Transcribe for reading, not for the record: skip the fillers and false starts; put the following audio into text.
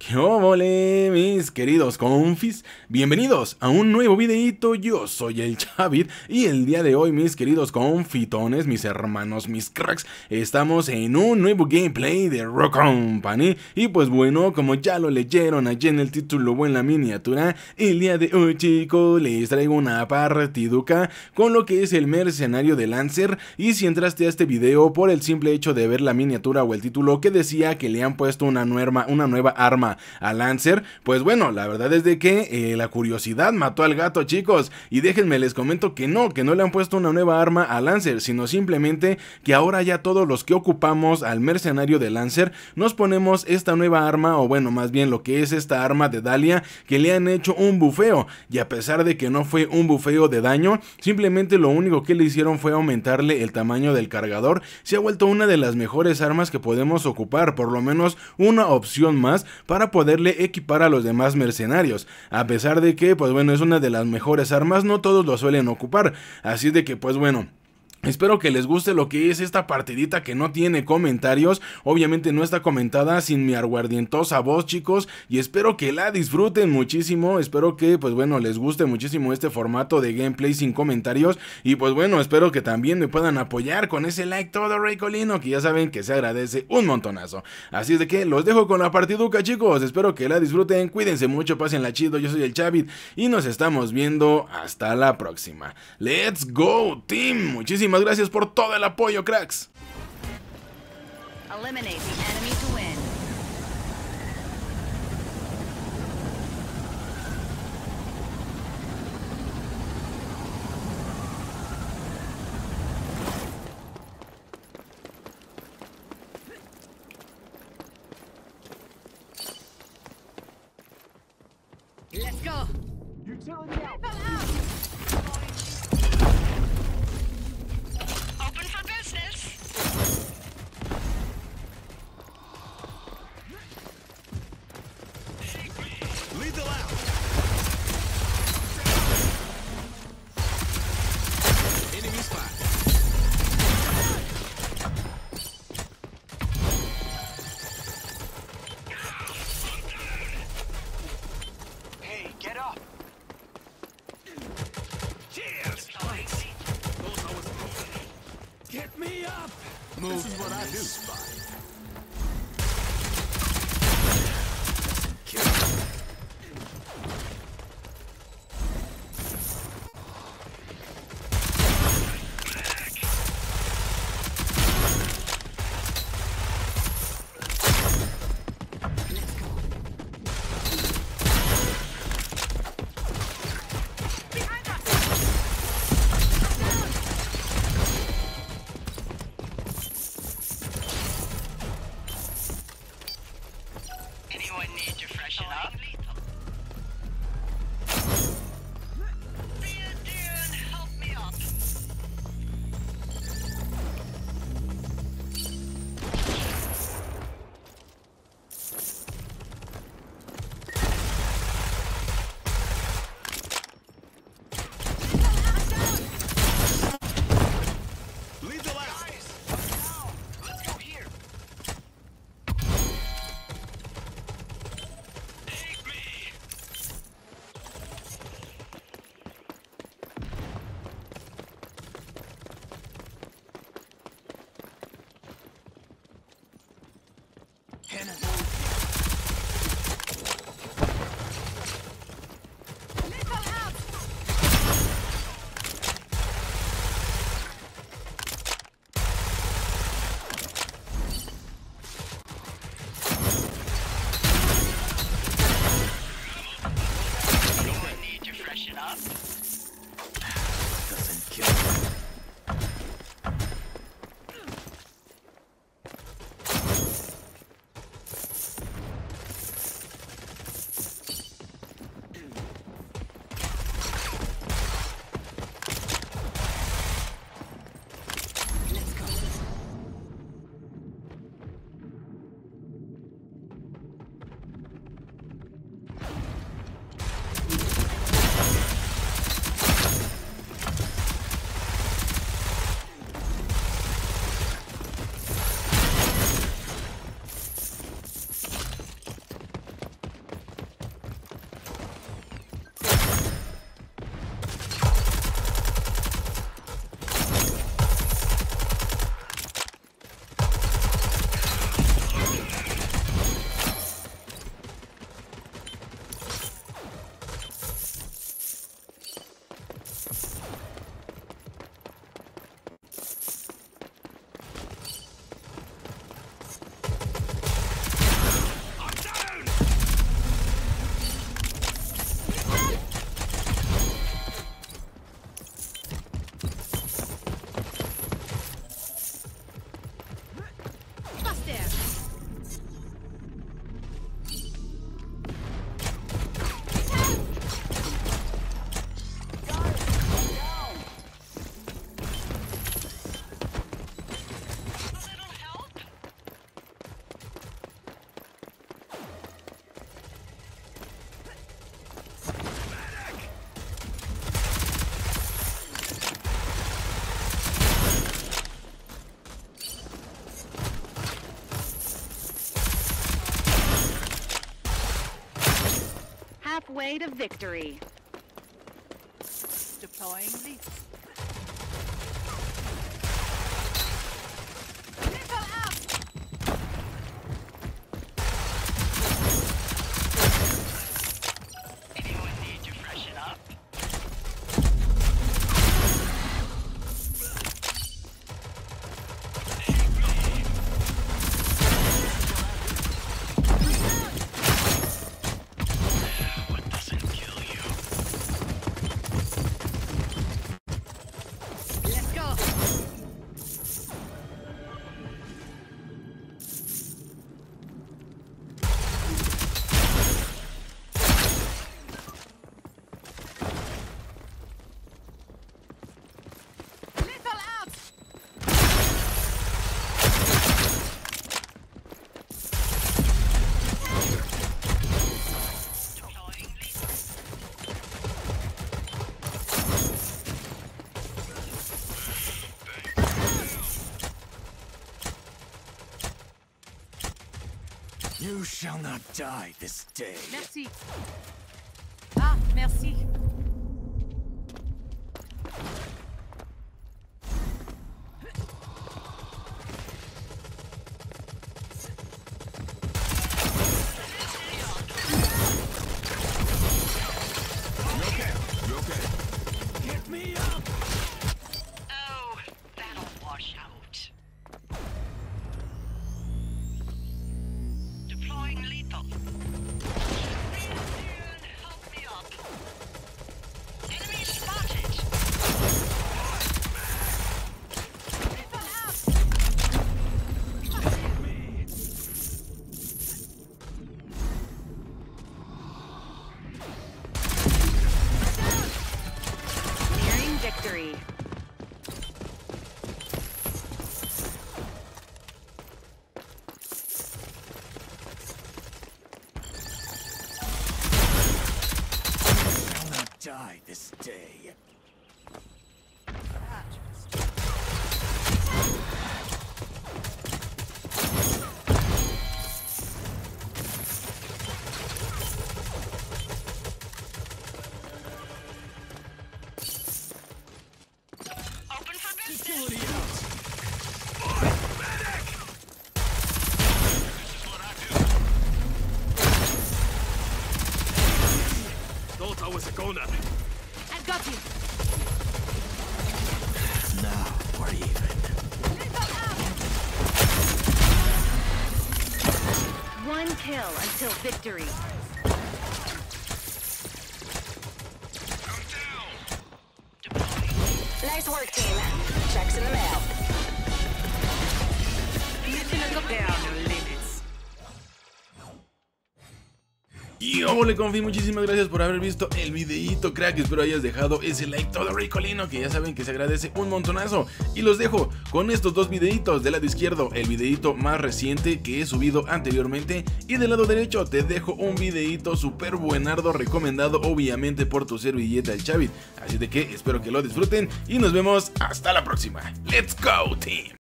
¿Qué óvole, mis queridos confis? Bienvenidos a un nuevo videito. Yo soy el Chavid y el día de hoy, mis queridos confitones, mis hermanos, mis cracks, estamos en un nuevo gameplay de Rock Company. Y pues bueno, como ya lo leyeron allí en el título o en la miniatura, el día de hoy, chicos, les traigo una partiduca con lo que es el mercenario de Lancer. Y si entraste a este video por el simple hecho de ver la miniatura o el título que decía que le han puesto una nueva arma a Lancer, pues bueno, la verdad es de que la curiosidad mató al gato, chicos, y déjenme les comento que no le han puesto una nueva arma a Lancer, sino simplemente que ahora ya todos los que ocupamos al mercenario de Lancer nos ponemos esta nueva arma, o bueno, más bien lo que es esta arma de Dahlia, que le han hecho un bufeo, y a pesar de que no fue un bufeo de daño, simplemente lo único que le hicieron fue aumentarle el tamaño del cargador. Se ha vuelto una de las mejores armas que podemos ocupar, por lo menos una opción más para poderle equipar a los demás mercenarios, a pesar de que pues bueno, es una de las mejores armas, no todos lo suelen ocupar, así de que pues bueno, espero que les guste lo que es esta partidita que no tiene comentarios. Obviamente no está comentada sin mi aguardientosa voz, chicos, y espero que la disfruten muchísimo. Espero que pues bueno, les guste muchísimo este formato de gameplay sin comentarios. Y pues bueno, espero que también me puedan apoyar con ese like todo reycolino, que ya saben que se agradece un montonazo. Así es de que los dejo con la partiduca, chicos. Espero que la disfruten, cuídense mucho, pásenla chido. Yo soy el Chavid y nos estamos viendo hasta la próxima. Let's go, team. Muchísimas gracias por todo el apoyo, cracks. Eliminate the enemy to win. Let's go. Utility out. Open for business. Lethal out. Enemy spot. Hey, get up. Cheers. Get me up. Move. This is what I do. Anyone need to freshen up? Be a dear and help me up. Lethal out. Let's go here. Take me. Anyone need to freshen up? Doesn't kill. halfway to victory. Deploying leap. Anyone need to freshen up? What doesn't kill you? Let's go. Lethal out. Deploying leap. You shall not die this day. Merci. Ah, merci. You okay? Get me up! Oh, that'll wash out. Deploying lethal. Help me up. Enemy spotted. Lethal out. Nearing victory. Shall not die this day. Open for business. Utility out. Thought I was a goner. I've got you. Now we're even. One kill until victory. Nice work, team. Checks in the mail. There are no limits. Y ole, confi, muchísimas gracias por haber visto el videíto, crack. Espero hayas dejado ese like todo ricolino, que ya saben que se agradece un montonazo. Y los dejo con estos dos videitos. Del lado izquierdo, el videíto más reciente que he subido anteriormente, y del lado derecho te dejo un videíto súper buenardo, recomendado obviamente por tu servilleta el Chavit. Así de que espero que lo disfruten y nos vemos hasta la próxima. ¡Let's go, team!